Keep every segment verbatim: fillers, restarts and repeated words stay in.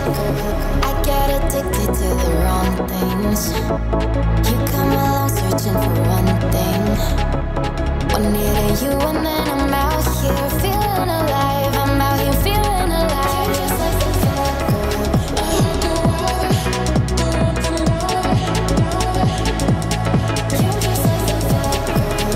I get addicted to the wrong things. You come along searching for one thing. One near you and then I'm out here feeling alive. I'm out here feeling alive. Just like the fat girl. You're just like the fat girl.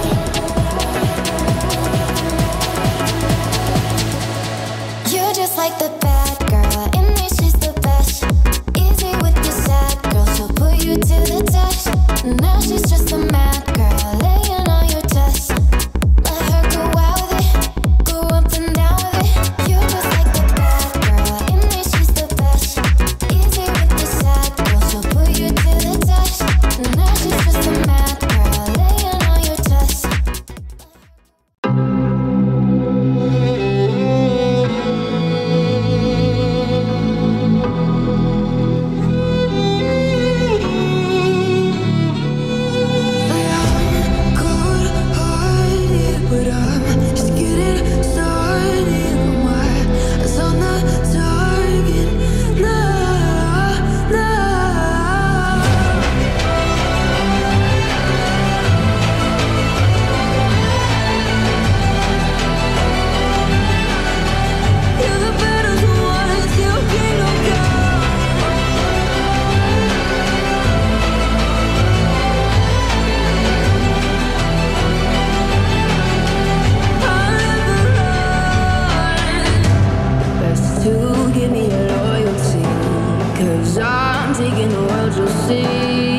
You're just like the bad girl. In me she's the best. Easy with the sad girl. She'll put you to the test. Now she's just a mad girl laying on your chest. Let her go out with it. Go up and down with it. You're just like the bad girl. In me she's the best. Easy with the sad girl. She'll put you to the test. Now she's just a mad girl laying on your chest. To give me your loyalty, 'cause I'm taking the world, you'll see.